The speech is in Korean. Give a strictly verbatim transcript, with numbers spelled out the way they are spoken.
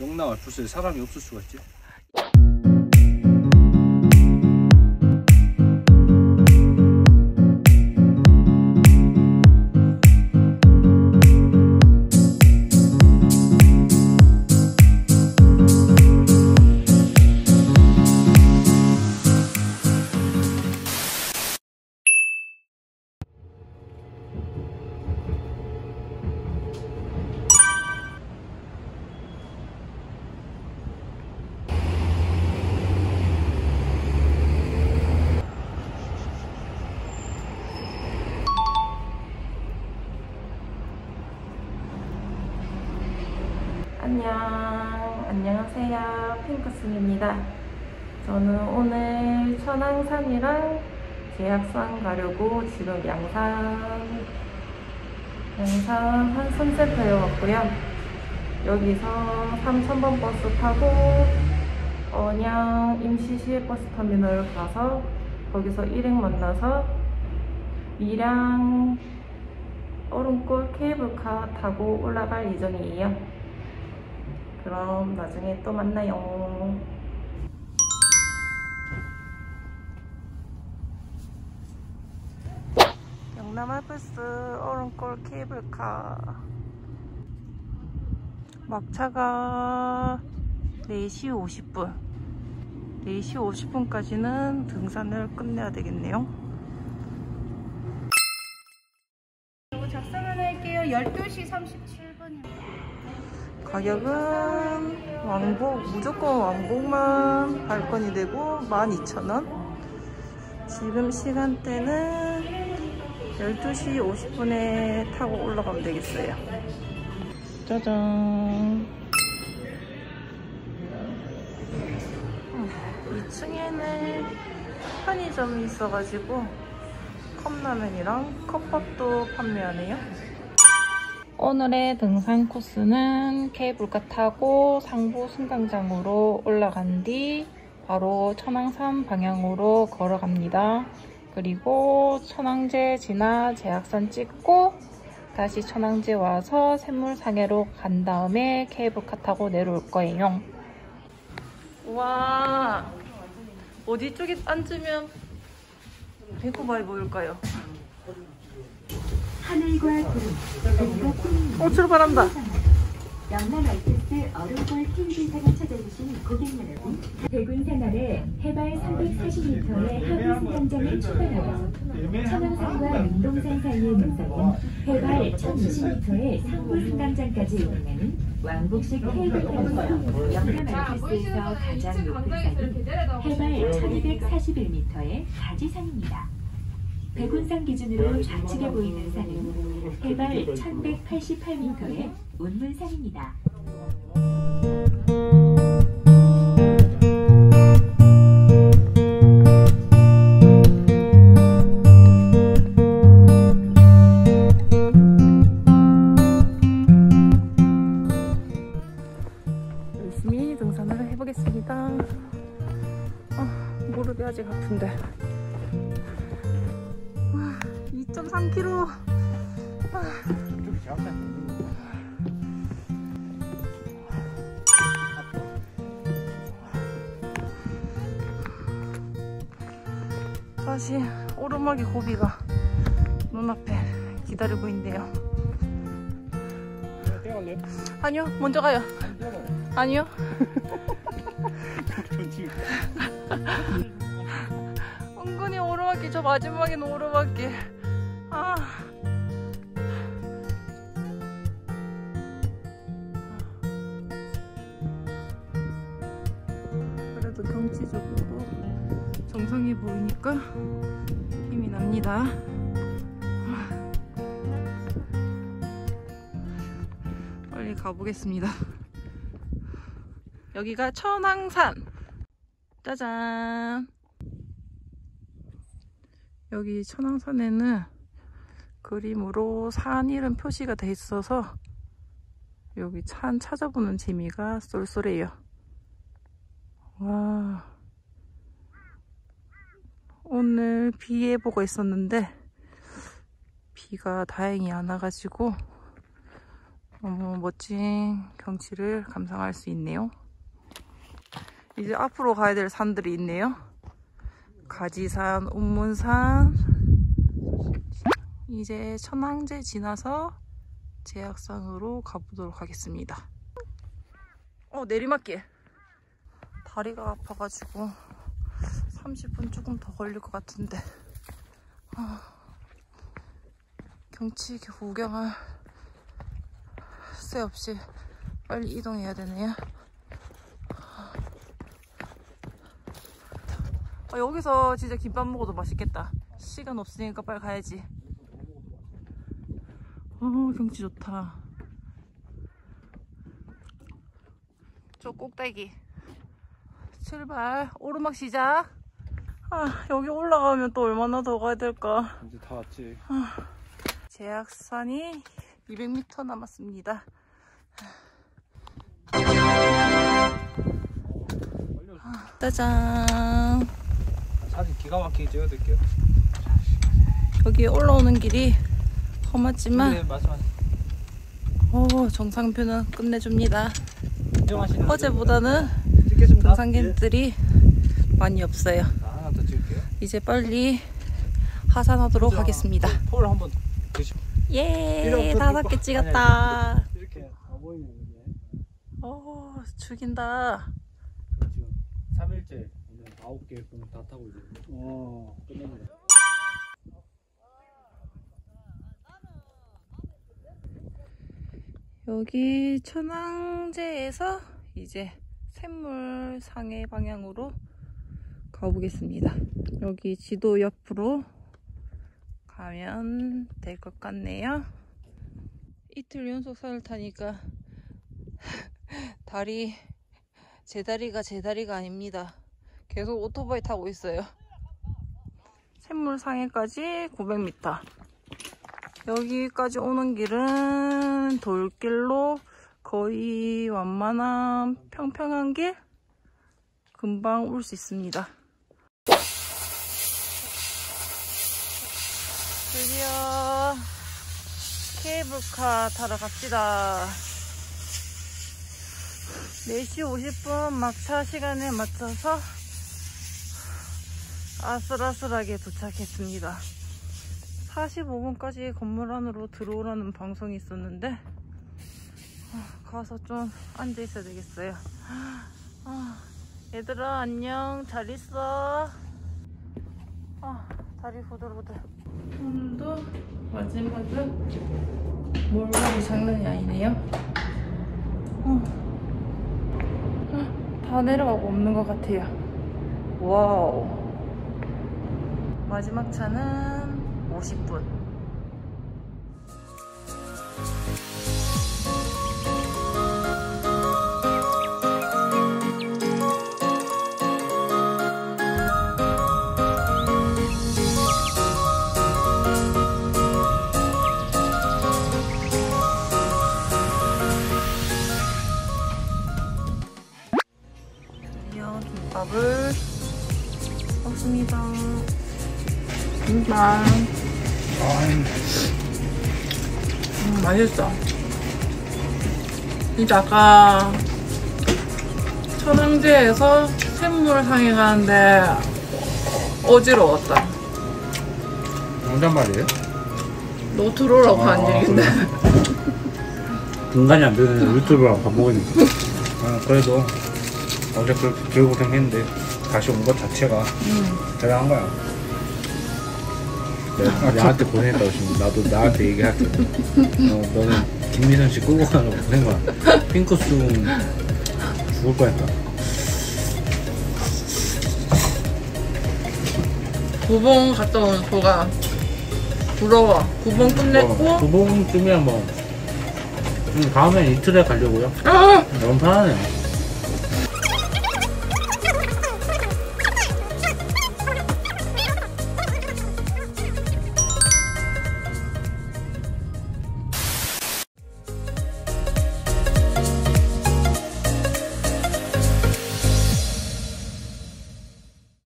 영남 알프스에 사람이 없을 수가 있지. 안녕, 안녕하세요. 핑크순입니다. 저는 오늘 천왕산이랑 제약산 가려고 지금 양산, 양산 한손센터에 왔고요. 여기서 삼천 번 버스 타고 언양 임시시외버스터미널 가서 거기서 일행 만나서 밀양 얼음골 케이블카 타고 올라갈 예정이에요. 그럼 나중에 또 만나요. 영남 알프스 얼음골 케이블카 막차가 네 시 오십 분 네 시 오십 분까지는 등산을 끝내야 되겠네요. 이거 작성을 할게요. 열두 시 삼십칠 분입니다. 가격은 왕복, 무조건 왕복만 발권이 되고 만 이천 원. 지금 시간대는 열두 시 오십 분에 타고 올라가면 되겠어요. 짜잔. 이 층에는 편의점이 있어가지고 컵라면이랑 컵밥도 판매하네요. 오늘의 등산 코스는 케이블카 타고 상부 승강장으로 올라간 뒤 바로 천왕산 방향으로 걸어갑니다. 그리고 천왕제 지나 제약산 찍고 다시 천왕제 와서 샘물상해로 간 다음에 케이블카 타고 내려올 거예요. 와, 어디 쪽에 앉으면 배고 많이 보일까요? 하늘과 구름, 그리고 꿈이 어, 출발한다. 영남 알프스 얼음골 캠핑장을 찾아주신 고객 여러분, 백운산 아래 해발 삼백사십 미터의 하부 승강장을 출발하여 천왕산과 민동산 사이의 능선인 해발 천이십 미터의 상부 승강장까지 이동하는 왕복식 케이블카입니다. 영남 알프스에서 가장 높은 산인 해발 천이백사십일 미터의 가지산입니다. 백운산 기준으로 좌측에 보이는 산은 해발 천백팔십팔 미터의 운문산입니다. 열심히 등산을 해보겠습니다. 아, 무릎이 아직 아픈데. 이 점 삼 킬로미터. 다시 오르막의 고비가 눈앞에 기다리고 있네요. 아니요, 먼저 가요. 아니요. 은근히 오르막길, 저 마지막에는 오르막길. 아. 그래도 경치적으로 정상이 보이니까 힘이 납니다. 빨리 가보겠습니다. 여기가 천왕산. 짜잔. 여기 천왕산에는 그림으로 산 이름 표시가 돼 있어서 여기 산 찾아보는 재미가 쏠쏠해요. 와, 오늘 비 예보가 있었는데 비가 다행히 안 와가지고 너무 멋진 경치를 감상할 수 있네요. 이제 앞으로 가야 될 산들이 있네요. 가지산, 운문산. 이제 천왕제 지나서 제약산으로 가보도록 하겠습니다. 어, 내리막길. 다리가 아파가지고 삼십 분 조금 더 걸릴 것 같은데. 아, 경치 구경할 새 없이 빨리 이동해야 되네요. 아, 여기서 진짜 김밥 먹어도 맛있겠다. 시간 없으니까 빨리 가야지. 어, 경치 좋다. 저 꼭대기. 출발. 오르막 시작. 아, 여기 올라가면 또 얼마나 더 가야 될까. 이제 다 왔지. 아, 제약산이 이백 미터 남았습니다. 아, 짜잔. 사진 기가 막히게 찍어드릴게요. 여기 올라오는 길이 험하지만 네, 맞아, 맞아. 오, 정상뷰는 끝내줍니다. 인정하시는 어제보다는 찍겠습니다. 등산객들이 많이 없어요. 아, 하나 더 찍을게요. 이제 빨리 하산하도록 하겠습니다. 폴 한번 드시고. 예, 다섯 개 찍었다. 이렇게 아 보이네 이게. 오, 죽인다. 지금 삼 일째 오늘 아홉 개 다 타고 이제. 어, 끝났네. 여기 천왕제에서 이제 샘물 상해 방향으로 가보겠습니다. 여기 지도 옆으로 가면 될 것 같네요. 이틀 연속 산을 타니까 다리, 제 다리가 제 다리가 아닙니다. 계속 오토바이 타고 있어요. 샘물 상해까지 구백 미터. 여기까지 오는 길은 돌길로 거의 완만한 평평한 길? 금방 올 수 있습니다. 드디어 케이블카 타러 갑시다. 네 시 오십 분 막차 시간에 맞춰서 아슬아슬하게 도착했습니다. 사십오 분까지 건물 안으로 들어오라는 방송이 있었는데 가서 좀 앉아 있어야 되겠어요. 아, 얘들아 안녕, 잘 있어. 아, 다리 후들후들. 오늘도 마지막은 몰골이 장난이 아니네요. 어. 아, 다 내려가고 없는 것 같아요. 와우. 마지막 차는 오십 분. 드디어 김밥을 먹습니다. 김밥. 음, 맛있어. 진짜 아까 천왕제에서 샘물상에 가는데 어지러웠다. 혼잣말이에요? 너 들어오라고 아, 한 얘긴데. 인간이 안 되는 유튜브랑 밥 먹으니까. 아, 그래도 어제 그렇게 개고생했는데 다시 온 것 자체가 음. 대단한 거야. 내가 나한테 고생했다고 지금 나도 나한테 얘기할게. 어, 너는 김미선 씨 끌고 가는 거 고생 거야. 핑크스톤 죽을 뻔했다. 구봉 갔다 온 소가 부러워. 구봉 끝냈고 두 번쯤이야 뭐. 음, 다음엔 이틀에 가려고요. 아! 너무 편하네요.